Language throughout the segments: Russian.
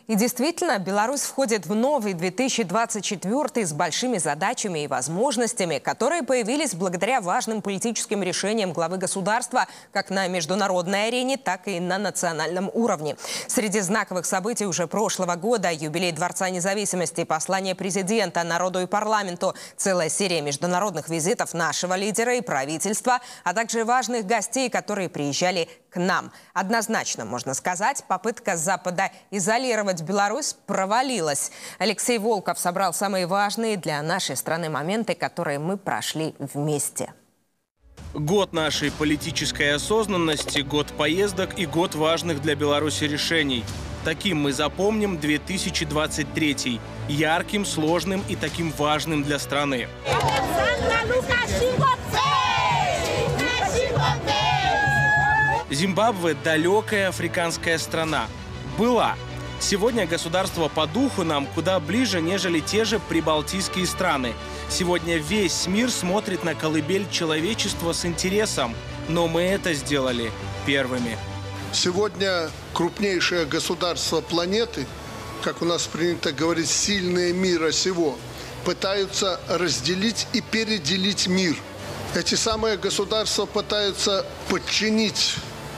И действительно, Беларусь входит в новый 2024 с большими задачами и возможностями, которые появились благодаря важным политическим решениям главы государства как на международной арене, так и на национальном уровне. Среди знаковых событий уже прошлого года юбилей Дворца независимости, послание президента народу и парламенту, целая серия международных визитов нашего лидера и правительства, а также важных гостей, которые приезжали к нам. Однозначно, можно сказать, попытка Запада изолировать Беларусь провалилась. Алексей Волков собрал самые важные для нашей страны моменты, которые мы прошли вместе. Год нашей политической осознанности, год поездок и год важных для Беларуси решений. Таким мы запомним 2023. Ярким, сложным и таким важным для страны. Зимбабве – далекая африканская страна. Была. Сегодня государство по духу нам куда ближе, нежели те же прибалтийские страны. Сегодня весь мир смотрит на колыбель человечества с интересом. Но мы это сделали первыми. Сегодня крупнейшее государство планеты, как у нас принято говорить, сильные мира сего, пытаются разделить и переделить мир. Эти самые государства пытаются подчинить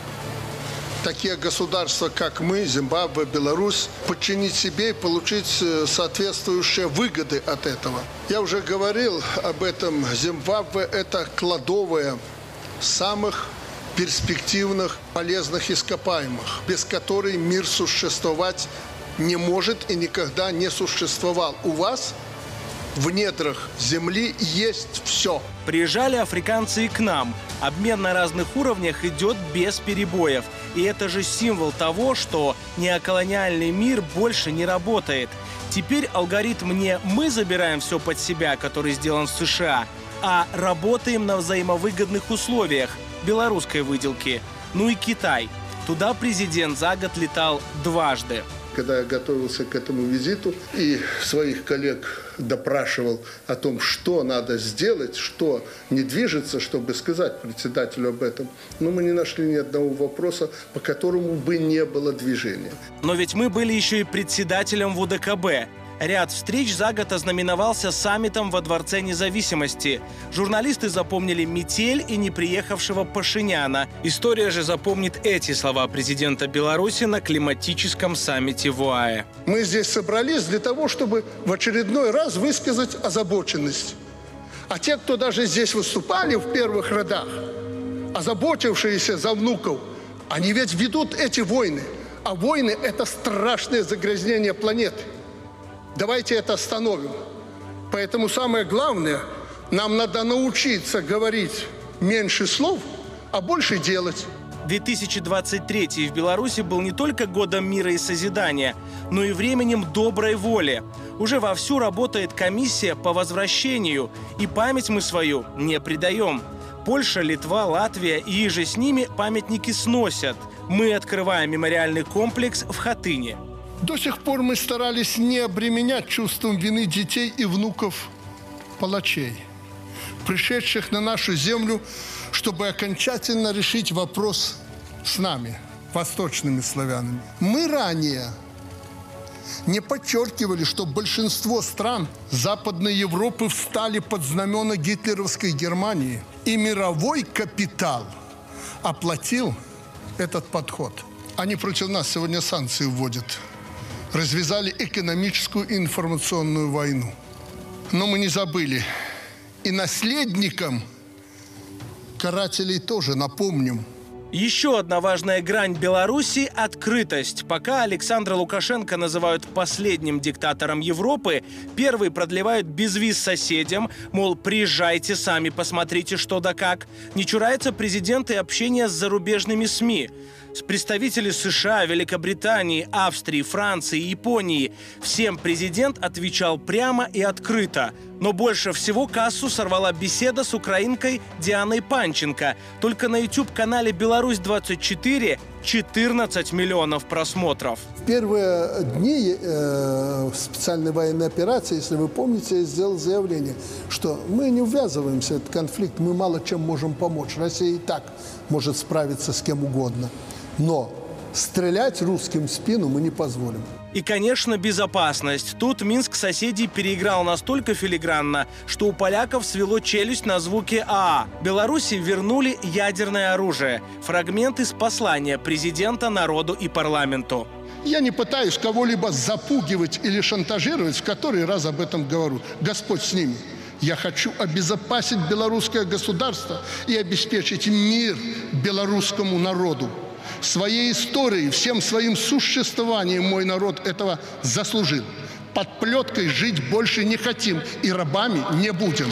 такие государства, как мы, Зимбабве, Беларусь, подчинить себе и получить соответствующие выгоды от этого. Я уже говорил об этом. Зимбабве – это кладовая самых перспективных, полезных ископаемых, без которой мир существовать не может и никогда не существовал. У вас в недрах земли есть все. Приезжали африканцы и к нам. Обмен на разных уровнях идет без перебоев. И это же символ того, что неоколониальный мир больше не работает. Теперь алгоритм не «мы забираем все под себя», который сделан в США, а работаем на взаимовыгодных условиях белорусской выделки. Ну и Китай. Туда президент за год летал дважды. Когда я готовился к этому визиту и своих коллег допрашивал о том, что надо сделать, что не движется, чтобы сказать председателю об этом, но мы не нашли ни одного вопроса, по которому бы не было движения. Но ведь мы были еще и председателем в УДКБ. Ряд встреч за год ознаменовался саммитом во Дворце независимости. Журналисты запомнили метель и неприехавшего Пашиняна. История же запомнит эти слова президента Беларуси на климатическом саммите в ОАЭ. Мы здесь собрались для того, чтобы в очередной раз высказать озабоченность. А те, кто даже здесь выступали в первых рядах, озаботившиеся за внуков, они ведь ведут эти войны. А войны – это страшное загрязнение планеты. Давайте это остановим. Поэтому самое главное, нам надо научиться говорить меньше слов, а больше делать. 2023 в Беларуси был не только годом мира и созидания, но и временем доброй воли. Уже вовсю работает комиссия по возвращению, и память мы свою не предаем. Польша, Литва, Латвия и же с ними памятники сносят. Мы открываем мемориальный комплекс в Хатыне. До сих пор мы старались не обременять чувством вины детей и внуков палачей, пришедших на нашу землю, чтобы окончательно решить вопрос с нами, восточными славянами. Мы ранее не подчеркивали, что большинство стран Западной Европы встали под знамена гитлеровской Германии, и мировой капитал оплатил этот подход. Они против нас сегодня санкции вводят. Развязали экономическую и информационную войну. Но мы не забыли. И наследникам карателей тоже напомним. Еще одна важная грань Беларуси – открытость. Пока Александра Лукашенко называют последним диктатором Европы, первый продлевают безвиз соседям, мол, приезжайте сами, посмотрите что да как. Не чурается президент и общения с зарубежными СМИ. С представителями США, Великобритании, Австрии, Франции, Японии. Всем президент отвечал прямо и открыто. Но больше всего кассу сорвала беседа с украинкой Дианой Панченко. Только на YouTube-канале «Беларусь-24» 14 миллионов просмотров. В первые дни специальной военной операции, если вы помните, я сделал заявление, что мы не ввязываемся в этот конфликт, мы мало чем можем помочь. Россия и так может справиться с кем угодно. Но стрелять русским в спину мы не позволим. И, конечно, безопасность. Тут Минск соседей переиграл настолько филигранно, что у поляков свело челюсть на звуки АА. Беларуси вернули ядерное оружие. Фрагмент из послания президента народу и парламенту. Я не пытаюсь кого-либо запугивать или шантажировать, в который раз об этом говорю. Господь с ними. Я хочу обезопасить белорусское государство и обеспечить мир белорусскому народу. Своей историей, всем своим существованием мой народ этого заслужил. Под плеткой жить больше не хотим и рабами не будем.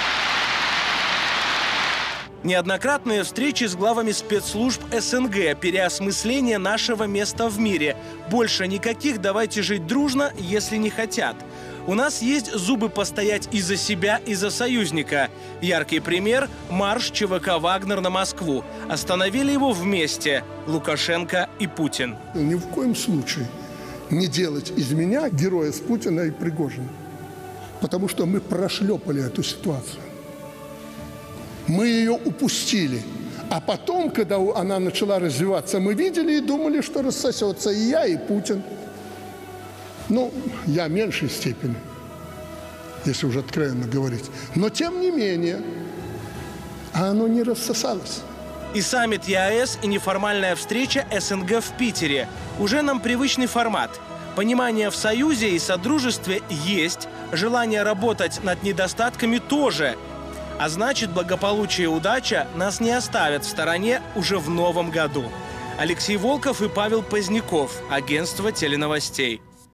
Неоднократные встречи с главами спецслужб СНГ, переосмысление нашего места в мире. Больше никаких «давайте жить дружно», если не хотят. У нас есть зубы постоять и за себя, и за союзника. Яркий пример – марш ЧВК «Вагнер» на Москву. Остановили его вместе – Лукашенко и Путин. Ни в коем случае не делать из меня героя с Путина и Пригожина. Потому что мы прошлепали эту ситуацию. Мы ее упустили. А потом, когда она начала развиваться, мы видели и думали, что рассосется и я, и Путин. Ну, я в меньшей степени, если уже откровенно говорить. Но, тем не менее, оно не рассосалось. И саммит ЕАЭС, и неформальная встреча СНГ в Питере. Уже нам привычный формат. Понимание в союзе и содружестве есть, желание работать над недостатками тоже. А значит, благополучие и удача нас не оставят в стороне уже в новом году. Алексей Волков и Павел Поздняков, агентство теленовостей.